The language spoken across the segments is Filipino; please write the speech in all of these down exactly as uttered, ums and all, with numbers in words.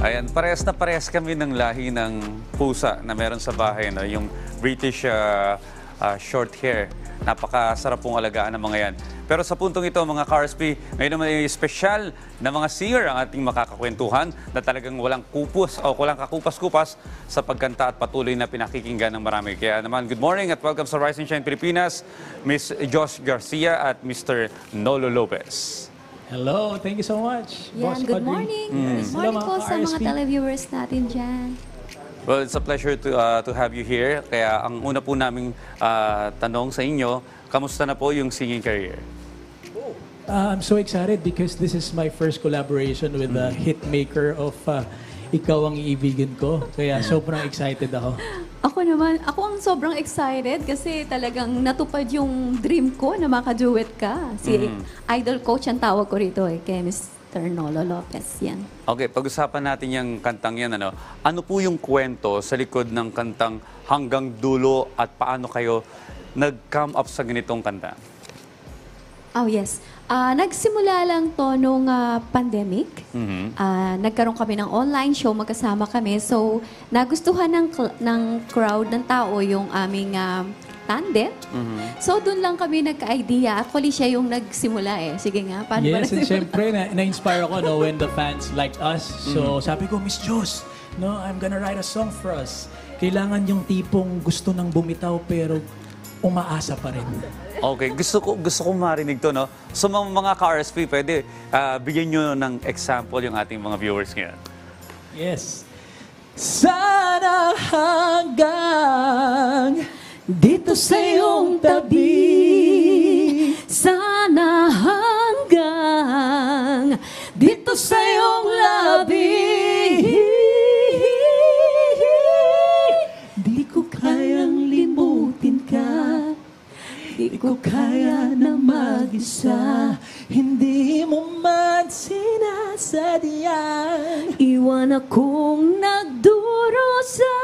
Ayan, parehas na parehas kami ng lahi ng pusa na meron sa bahay, no? Yung British uh, uh, short hair. Napakasarap pong alagaan ng mga yan. Pero sa puntong ito, mga K R S P, ngayon naman ay special na mga singer ang ating makakakwentuhan na talagang walang kupos o walang kakupas-kupas sa pagkanta at patuloy na pinakikinggan ng marami. Kaya naman, good morning at welcome sa Rise and Shine Pilipinas, Miss Josh Garcia at Mister Nolo Lopez. Hello, thank you so much. Yan, Boss good Audrey. morning. Yes. Good Hello, morning po mga sa mga K R S P. televiewers natin dyan. Well, it's a pleasure to uh, to have you here. Kaya ang una po naming uh, tanong sa inyo, kamusta na po yung singing career? Uh, I'm so excited because this is my first collaboration with the hit maker of uh, Ikaw ang Iibigin Ko. Kaya sobrang excited ako. Ako naman, ako ang sobrang excited kasi talagang natupad yung dream ko na makaduet ka. Si idol coach ang tawag ko rito eh, kay Mister Nolo Lopez. Yan. Okay, pag-usapan natin yung kantang yan. Ano, ano po yung kwento sa likod ng kantang Hanggang Dulo at paano kayo nag-come up sa ganitong kanta? Oh yes. Ah, nagsimula lang to nung ah, pandemic. Mhm. Ah, nagkaroon kami ng online show, magkasama kami. So, nagustuhan ng, cl- ng crowd ng tao yung aming ah, tandem. So, doon lang kami nagka-idea. Actually, siya yung nagsimula eh. Sige nga, paano ba Yes, and nagsimula? syempre, na- na-inspire ako no, when the fans liked us. So sabi ko, Miss Joss, no, I'm gonna write a song for us. Kailangan yung tipong gusto nang bumitaw pero umaasa pa rin. Okay, gusto ko gusto ko marinig to, no? So mga, mga K R S P, pwede ah, bigyan nyo ng example yung ating mga viewers ngayon. Yes. Sana hanggang dito sa iyong tabi. Sana hanggang dito sa iyong labi. Di ko kayang limutin ka. Di ko kaya na mag-isa. Hindi mo man sinasadyang Iwan akong nagdurusa.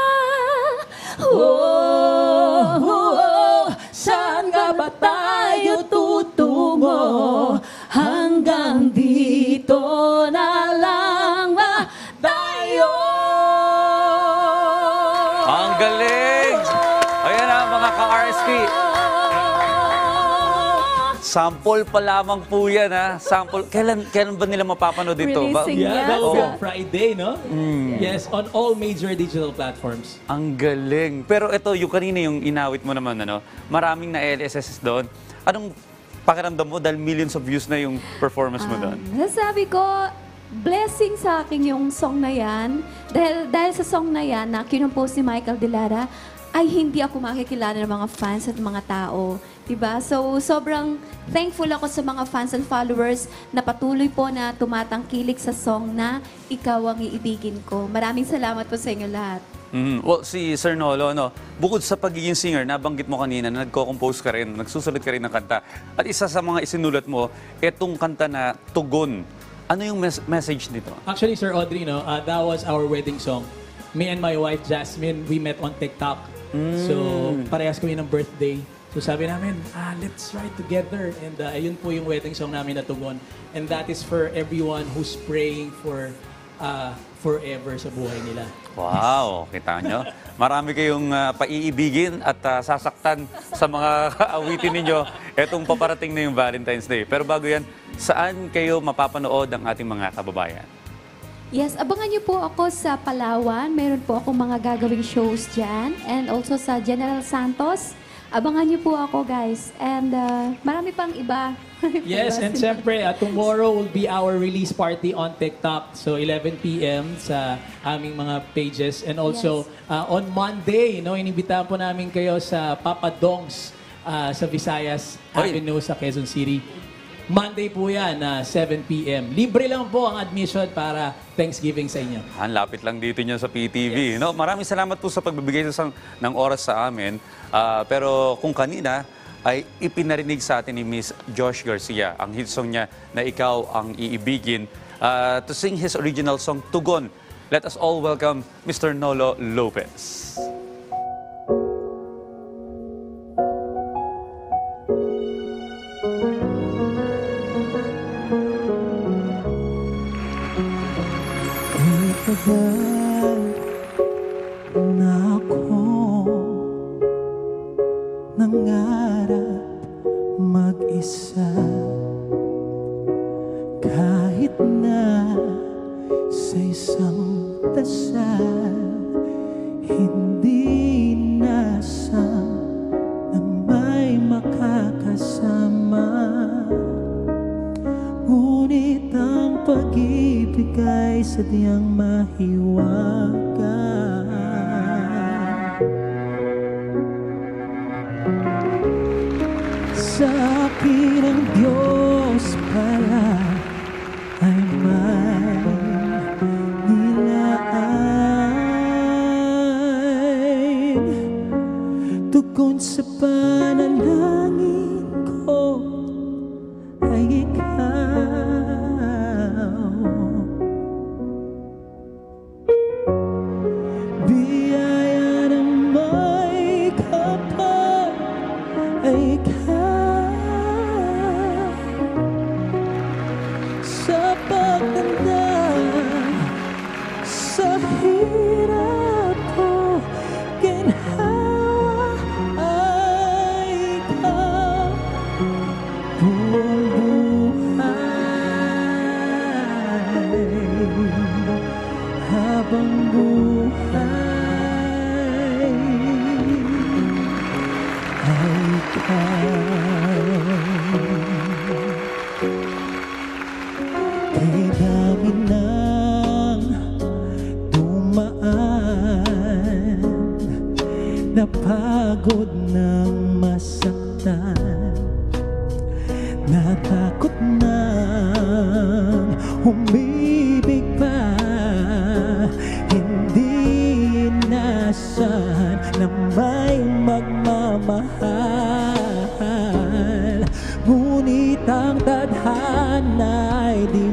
Oh, oh, oh, saan nga ba tayo tutungo? Hanggang dito na lang ba tayo? Ang galing! Ayan na mga K R S P. Sample pa lamang po yan, ha? Sample. Kailan, kailan ba nila mapapanood ito? Ba- Releasing Yeah, Yes. that will be Oo. on Friday, no? Yes, on all major digital platforms. Ang galing. Pero ito, yung kanina yung inawit mo naman, ano? Maraming na L S S doon. Anong pakiramdam mo dahil millions of views na yung performance mo doon? Nasabi ko, blessing sa akin yung song na yan. Dahil, dahil sa song na yan, na kinumpose ni Michael Delara, ay hindi ako makikilala ng mga fans at mga tao. Diba? So, sobrang thankful ako sa mga fans and followers na patuloy po na tumatangkilik sa song na Ikaw ang Iibigin Ko. Maraming salamat po sa inyo lahat. Mhm. Well, si Sir Nolo, ano, bukod sa pagiging singer, nabanggit mo kanina na nagko-compose ka rin, nagsusulat ka rin ng kanta. At isa sa mga isinulat mo, etong kanta na Tugon. Ano yung mes- message nito? Actually, Sir Audrey, no, uh, that was our wedding song. Me and my wife, Jasmine, we met on TikTok. So, parehas kami ng birthday. So, sabi namin, ah, let's write together. And uh, ayun po yung wedding song namin na Tugon. And that is for everyone who's praying for uh, forever sa buhay nila. Wow, kita nyo. Marami kayong ah, paiibigin at ah, sasaktan sa mga awitin ninyo. Etong paparating na yung Valentine's Day. Pero bago yan, saan kayo mapapanood ang ating mga kababayan? Yes, abangan niyo po ako sa Palawan. Meron po akong mga gagawing shows dyan. And also sa General Santos. Abangan niyo po ako, guys. And uh, marami pang iba. Yes, and siyempre, uh, tomorrow will be our release party on TikTok. So, eleven p m sa aming mga pages. And also, uh, on Monday, no, inibitahan po namin kayo sa Papa Dongs uh, sa Visayas Oy. Avenue sa Quezon City. Monday po yan, uh, seven p m Libre lang po ang admission para Thanksgiving sa inyo. Ang lapit lang dito niyo sa P T V. No? Maraming salamat po sa pagbibigay sa, ng oras sa amin. Ah, pero kung kanina, ay ipinarinig sa atin ni Miss Josh Garcia ang hit song niya na Ikaw ang Iibigin ah, to sing his original song, Tugon. Let us all welcome Mister Nolo Lopez. Matagal na ako nangarap mag-isa, kahit na sa isang dasal, hindi nasang na may makakasama. Ngunit ang pag-ibig ay sadyang mahiwaga. Sa akin ang Diyos pala ay may nilaan. Tugon sa panalangin ko ay ikaw. Biyaya ng may kapal ay ikaw. Sa pagtanda, sa hirap ko, ginhawa ay ikaw. Buong buhay, habang buhay ay ikaw. Kay dami nang dumaan, napagod ng masaktan, natakot nang umibig pa, hindi inasahan na may magmamahal. Ngunit ang tadhana ay di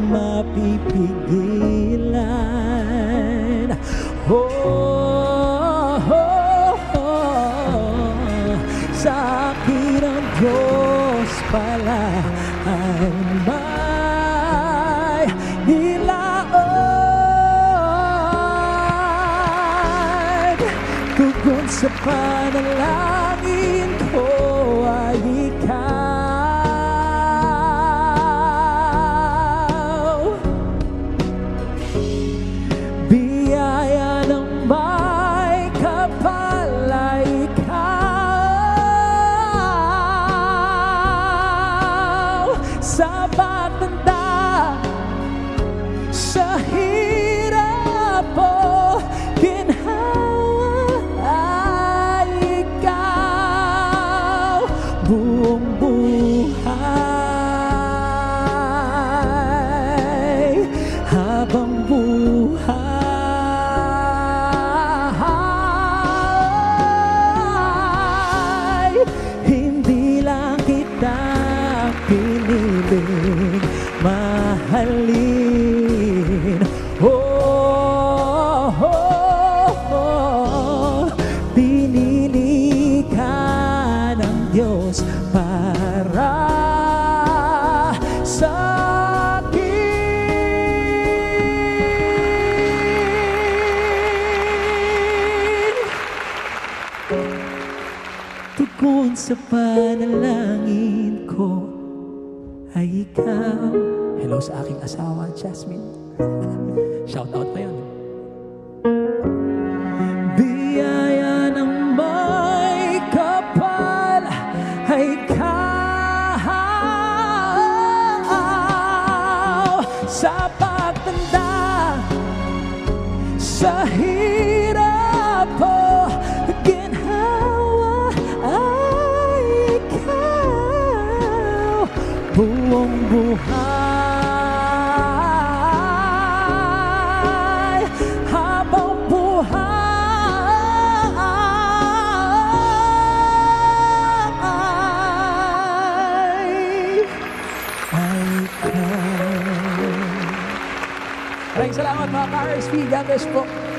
mapipigilan. Oh, oh, oh, sa akin ang Diyos pala ay may nilaan. Tugon sa panalangin ko ay ikaw. Biyaya ng may kapal ay ikaw. Sa pagtanda, sa hirap o ginhawa ay ikaw. Buong buhay, habang buhay, hindi lang kita piniling mahalin. Oh, oh, oh, pinili ka ng Diyos para sa akin. Tugon sa panalangin ko ay ikaw. Hello sa aking asawa, Jasmine. Shout out pa yun. Biyaya ng may kapal ay ikaw. Sa pagtanda, sa hirap o ginhawa ay ikaw. Buong buhay, habang buhay ay ikaw. Maraming salamat mga ka-R S P. God bless po.